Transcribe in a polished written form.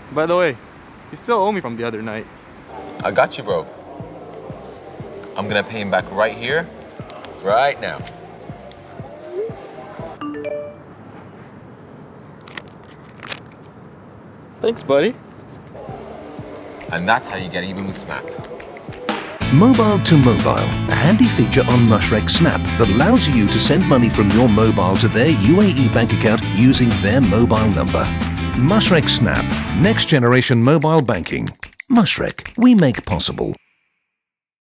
By the way, you still owe me from the other night. I got you, bro. I'm gonna pay him back right here, right now. Thanks, buddy. And that's how you get even with Snapp. Mobile to mobile, a handy feature on Mashreq Snapp that allows you to send money from your mobile to their UAE bank account using their mobile number. Mashreq Snapp, next generation mobile banking. Mashreq, we make possible.